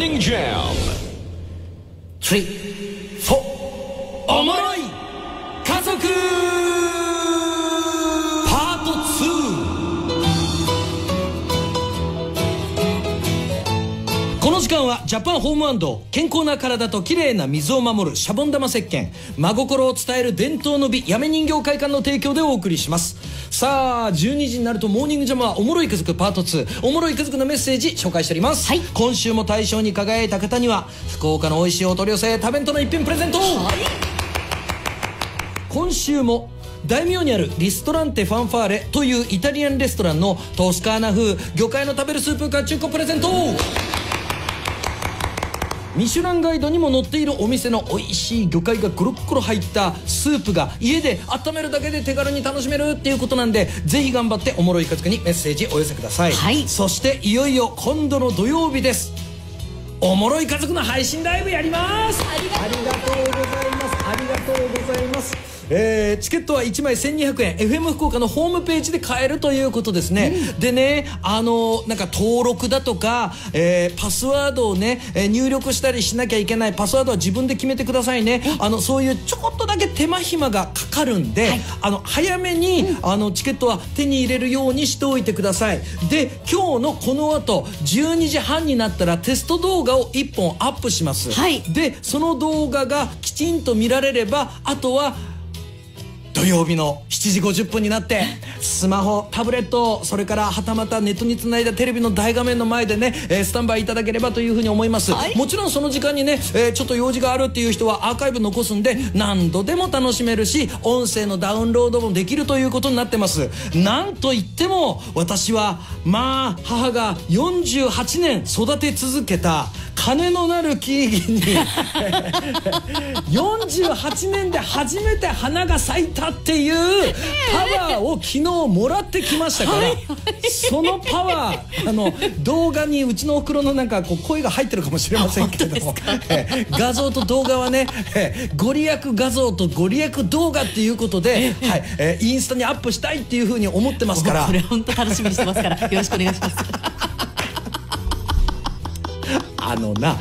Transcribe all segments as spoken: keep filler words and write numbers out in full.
Morning Jam スリー、フォー、おもろい家族パートツー。この時間はジャパンホーム&健康な体と綺麗な水を守るシャボン玉石鹸、真心を伝える伝統の美やめ人形会館の提供でお送りします。さあじゅうにじになるとモーニングジャムはおもろい家族パートツー、おもろい家族のメッセージ紹介しております、はい、今週も大賞に輝いた方には福岡の美味しいお取り寄せ食べんとの一品プレゼント、はい、今週も大名にあるリストランテファンファーレというイタリアンレストランのトスカーナ風魚介の食べるスープかじゅっこプレゼント。ミシュランガイドにも載っているお店の美味しい魚介がゴロッゴロ入ったスープが家で温めるだけで手軽に楽しめるっていうことなんで、ぜひ頑張っておもろい家族にメッセージお寄せください、はい、そしていよいよ今度の土曜日です。おもろい家族の配信ライブやります。ありがとうございます。ありがとうございます。えー、チケットはいちまいせんにひゃくえん、 エフエム 福岡のホームページで買えるということですね、うん、でね、あのなんか登録だとか、えー、パスワードをね、えー、入力したりしなきゃいけない。パスワードは自分で決めてくださいね。あのそういうちょこっとだけ手間暇がかかるんで、はい、あの早めに、うん、あのチケットは手に入れるようにしておいてください。で今日のこの後じゅうにじはんになったらテスト動画をいっぽんアップします、はい、でその動画がきちんと見られれば、あとは土曜日のしちじごじゅっぷんになってスマホ、タブレット、それからはたまたネットにつないだテレビの大画面の前でね、えー、スタンバイいただければというふうに思います、はい、もちろんその時間にね、えー、ちょっと用事があるっていう人はアーカイブ残すんで何度でも楽しめるし、音声のダウンロードもできるということになってます。なんといっても私はまあ母がよんじゅうはちねん育て続けた金のなる木々によんじゅうはちねんで初めて花が咲いたっていうパワーを昨日もらってきましたから、そのパワー、あの動画にうちのおふくろのなんかこう声が入ってるかもしれませんけれども、画像と動画はね、ご利益画像とご利益動画っていうことで、はい、えインスタにアップしたいっていうふうに思ってますから、 これ本当楽しみにしてますからよろしくお願いします。 あのな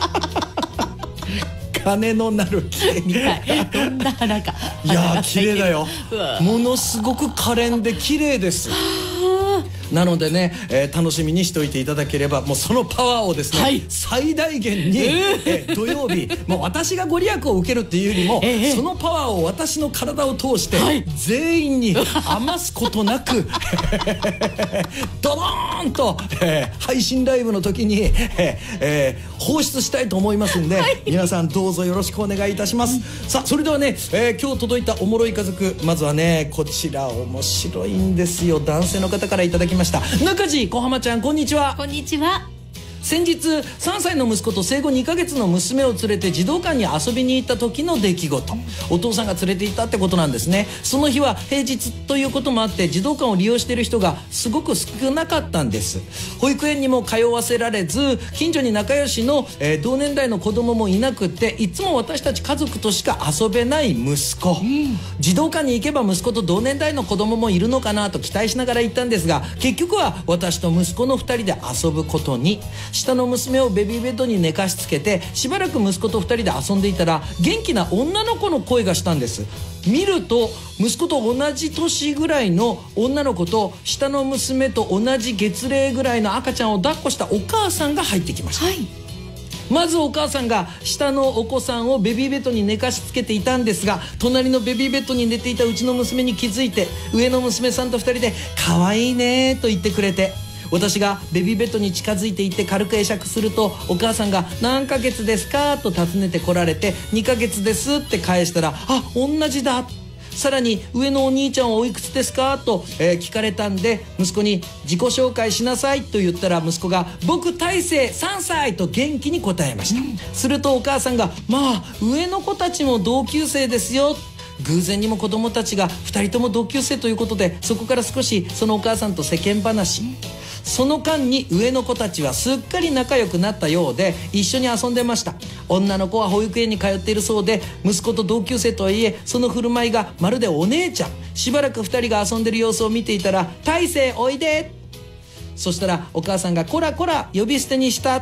金のなる木どんな花か。 いや綺麗だよ。ものすごく可憐で綺麗です。なのでね、えー、楽しみにしておいていただければ、もうそのパワーをですね、はい、最大限に、えーえー、土曜日もう私がご利益を受けるっていうよりも、えー、そのパワーを私の体を通して、はい、全員に余すことなくドドーンと、えー、配信ライブの時に、えーえー、放出したいと思いますんで、はい、皆さんどうぞよろしくお願いいたします、うん、さあそれではね、えー、今日届いたおもろい家族、まずはねこちら面白いんですよ。男性の方からいただきました。中地小浜ちゃん、こんにちは。 こんにちは。 先日さんさいの息子と生後にかげつの娘を連れて児童館に遊びに行った時の出来事、お父さんが連れて行ったってことなんですね。その日は平日ということもあって児童館を利用している人がすごく少なかったんです。保育園にも通わせられず、近所に仲良しの、えー、同年代の子供もいなくって、いつも私たち家族としか遊べない息子、うん、児童館に行けば息子と同年代の子供もいるのかなと期待しながら行ったんですが、結局は私と息子のふたりで遊ぶことに。下の娘をベビーベッドに寝かしつけてしばらく息子とふたりで遊んでいたら、元気な女の子の声がしたんです。見ると息子と同じ年ぐらいの女の子と下の娘と同じ月齢ぐらいの赤ちゃんを抱っこしたお母さんが入ってきました、はい、まずお母さんが下のお子さんをベビーベッドに寝かしつけていたんですが、隣のベビーベッドに寝ていたうちの娘に気づいて、上の娘さんとふたりで可愛いねと言ってくれて、私がベビーベッドに近づいていって軽く会釈すると、お母さんが何ヶ月ですかと尋ねてこられて、にかげつですって返したら、あ、同じだ。さらに上のお兄ちゃんはおいくつですかと、えー、聞かれたんで、息子に自己紹介しなさいと言ったら、息子が僕大成さんさいと元気に答えました、うん、するとお母さんが、まあ上の子たちも同級生ですよ。偶然にも子供たちがふたりとも同級生ということで、そこから少しそのお母さんと世間話、うん、その間に上の子たちはすっかり仲良くなったようで一緒に遊んでました。女の子は保育園に通っているそうで、息子と同級生とはいえその振る舞いがまるでお姉ちゃん。しばらくふたりが遊んでる様子を見ていたら、大成おいで。そしたらお母さんがこらこら呼び捨てにした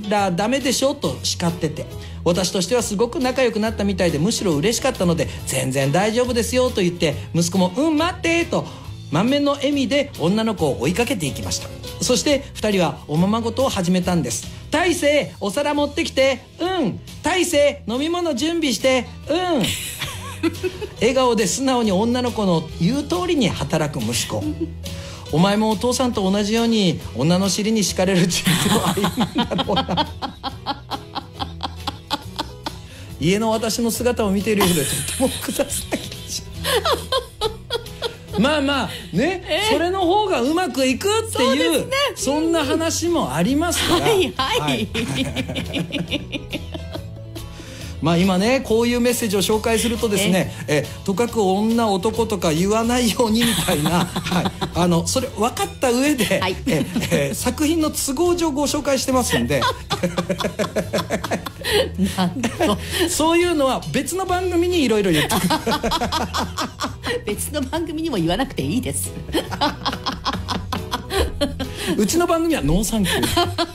らダメでしょと叱ってて、私としてはすごく仲良くなったみたいでむしろ嬉しかったので、全然大丈夫ですよと言って、息子もうん待ってと満面の笑みで女の子を追いかけていきました。そしてふたりはおままごとを始めたんです。大勢お皿持ってきて、うん。大勢飲み物準備して、うん。笑顔で素直に女の子の言う通りに働く息子。お前もお父さんと同じように女の尻に敷かれる人生を歩むんだろうな。家の私の姿を見ているようでとても複雑な気持ち。まあまあね、えー、それの方がうまくいくっていう、 そ, ね、そんな話もありますから。 はいはい、はい、 まあ今ねこういうメッセージを紹介するとですね、ええとかく女男とか言わないようにみたいな、はい、あのそれ分かった上で、はい、ええ作品の都合上ご紹介してますんでなんとそういうのは別の番組にいろいろ言ってくる別の番組にも言わなくていいです。 うちの番組はノーサンキュー。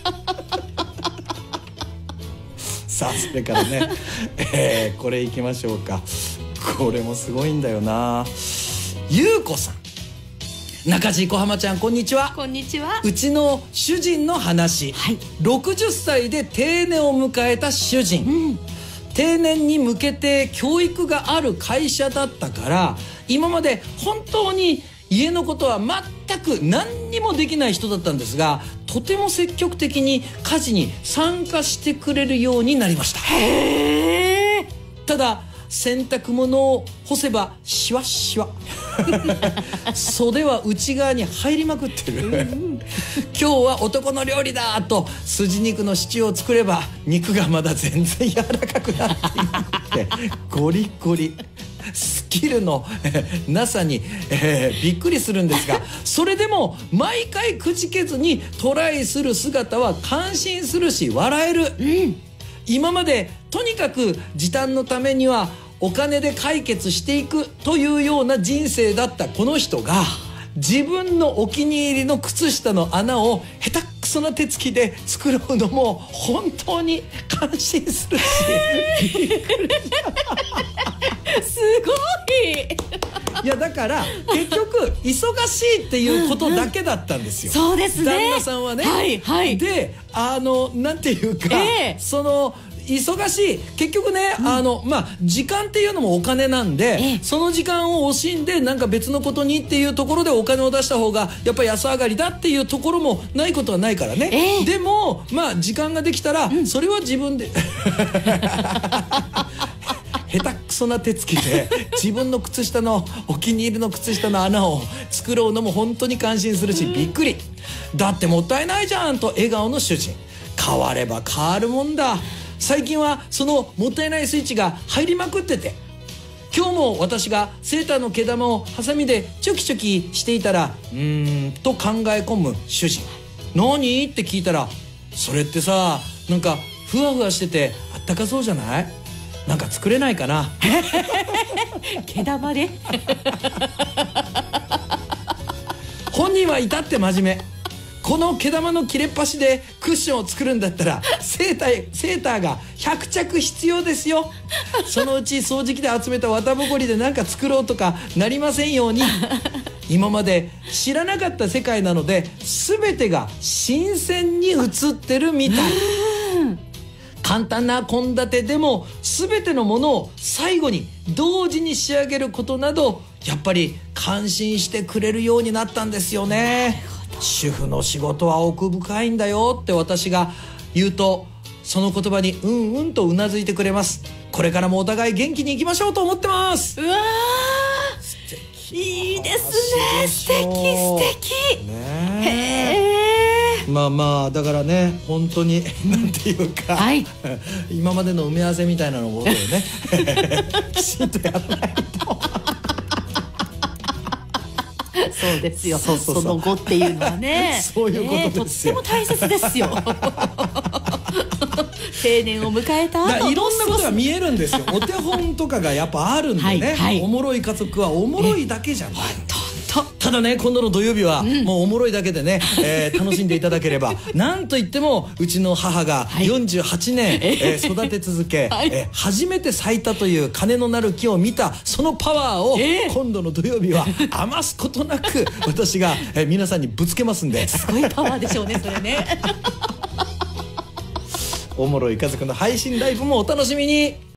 さあそれからね、えー、これいきましょうか。これもすごいんだよな。ゆうこさん、中地小浜ちゃん、こんにちは。 こんにちは。 うちの主人の話、はい、ろくじゅっさいで定年を迎えた主人、うん、定年に向けて教育がある会社だったから、今まで本当に家のことは全く何にもできない人だったんですが、とても積極的に家事に参加してくれるようになりました。 へー。 ただ洗濯物を干せばシワシワ袖は内側に入りまくってる今日は男の料理だと筋肉のシチューを作れば肉がまだ全然柔らかくなっていってゴリゴリ。スキルのなさに、えー、びっくりするんですが、それでも毎回くじけずにトライする姿は感心するし笑える、うん、今までとにかく時短のためにはお金で解決していくというような人生だったこの人が、自分のお気に入りの靴下の穴を下手くそな手つきで作るのも本当に感心するしびっくりすごい。いやだから結局忙しいっていうことだけだったんですよ。 そうですね。 旦那さんはね。 はいはい。 で、あのなんていうか、えー、その忙しい結局ね、うん、あのまあ時間っていうのもお金なんで、えー、その時間を惜しんでなんか別のことにっていうところでお金を出した方がやっぱり安上がりだっていうところもないことはないからね。えー、でもまあ時間ができたら、うん、それは自分で。下手くそな手つきで自分の靴下のお気に入りの靴下の穴を作ろうのも本当に感心するしびっくり。だってもったいないじゃんと笑顔の主人。変われば変わるもんだ。最近はそのもったいないスイッチが入りまくってて、今日も私がセーターの毛玉をハサミでチョキチョキしていたら、うーんと考え込む主人。何って聞いたら、それってさなんかふわふわしててあったかそうじゃない？なんか作れないかな。 毛玉で本人は至って真面目。この毛玉の切れっ端でクッションを作るんだったらセーター、セーターがひゃく着必要ですよ。そのうち掃除機で集めた綿ぼこりで何か作ろうとかなりませんように。今まで知らなかった世界なので全てが新鮮に映ってるみたい。簡単な献立でも全てのものを最後に同時に仕上げることなどやっぱり感心してくれるようになったんですよね。主婦の仕事は奥深いんだよって私が言うと、その言葉にうんうんとうなずいてくれます。これからもお互い元気にいきましょうと思ってます。 うわー、いいですね。素敵素敵ね。へー。 まあまあだからね本当になんていうか、はい、今までの埋め合わせみたいなのことをねきちんとやらないと。 そうですよ。そうそうそう、その後っていうのはねそういうことですよ、 えー、とっても大切ですよ。定年を迎えた後いろんなことが見えるんですよ。お手本とかがやっぱあるんでね、はいはい、おもろい家族はおもろいだけじゃない、うん、 ただね、今度の土曜日はもうおもろいだけでね、えー楽しんでいただければ。なんといってもうちの母がよんじゅうはちねん、えー育て続け、 はいえー初めて咲いたという金のなる木を見たそのパワーを、 えー今度の土曜日は余すことなく私が、えー皆さんにぶつけますんで。 すごいパワーでしょうね、それね。 おもろい家族の配信ライブもお楽しみに。